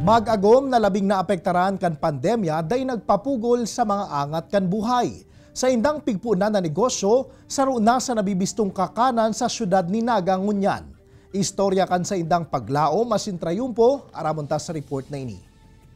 Mag-agom na labing naapektaran kan pandemya day nagpapugol sa mga angat kan buhay. Sa indang pigpunan na negosyo, saro na sa nabibistong kakanan sa syudad ni Naga, Ngunyan. Istorya kan sa indang paglao masin trayumpo, aramonta sa report na ini.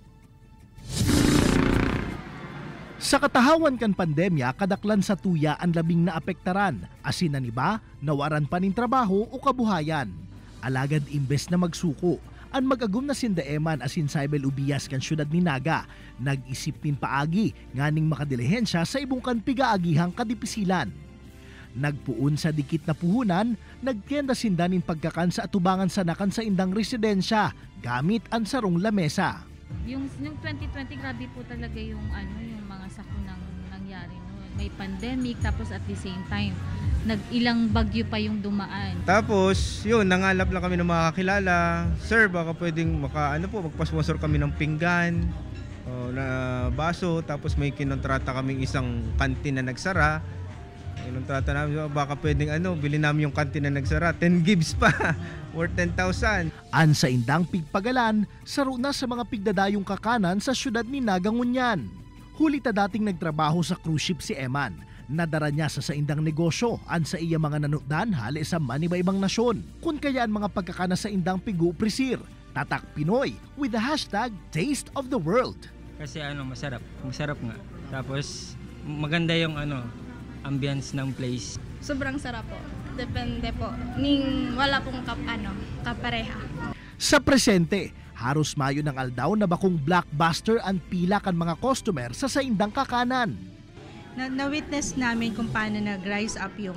Sa katahawan kan pandemya, kadaklan sa tuya ang labing naapektaran, asin na niba, nawaran pa ning trabaho o kabuhayan. Alagad imbes na magsuko, ang mag-agum na sindaeman asin Saibel Ubias kan syudad ni Naga, nag-isip nin paagi nganing makadilihensya sa ibong kan pigaagihang kadipisilan. Nagpuon sa dikit na puhunan, nagtienda sinda nin pagkakan sa atubangan sanakan sa indang residensya, gamit ang sarong lamesa. Yung 2020 grabe po talaga yung mga sakunang nangyari no. May pandemic tapos at the same time nag-ilang bagyo pa yung dumaan. Tapos yun, nangalap lang kami ng mga kakilala. Sir, baka pwedeng magpa-sponsor kami ng pinggan na baso. Tapos may kinontrata kaming isang kantin na nagsara. Kinontrata namin, baka pwedeng bilhin namin yung kantin na nagsara. 10 gigs pa, worth 10,000. An sa indang pigpagalan, saro na sa mga pigdadayong kakanan sa syudad ni Naga, Ngunyan. Huli ta dating nagtrabaho sa cruise ship si Eman. Nadara niya sa indang negosyo an sa iya mga nanutdan hali sa maniba-ibang nasyon. Kung kaya ang mga pagkakana sa indang pigu prisir, Tatak Pinoy with the hashtag Taste of the World. Kasi masarap nga. Tapos maganda yung ambience ng place. Sobrang sarap po. Depende po. Ning wala pong kapareha. Sa presente, haros mayo ng aldaw na bakong blockbuster ang pila kan mga customer sa indang kakanan. Na-witness namin kung paano nag-rise up yung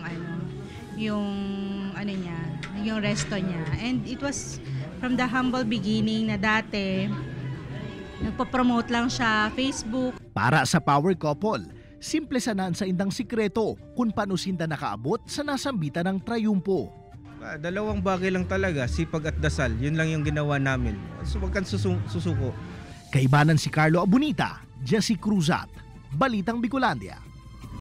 resto niya. And it was from the humble beginning na dati nagpo-promote lang siya Facebook. Para sa power couple, simple sanan sa indang sikreto kung paano sinda nakaabot sa nasambitan ng trayumpo. Dalawang bagay lang talaga, sipag at dasal. Yun lang yung ginawa namin. So wag kang susuko. Kaibanan si Carlo Abunita, Jesse Cruzat, Balitang Bicolandia.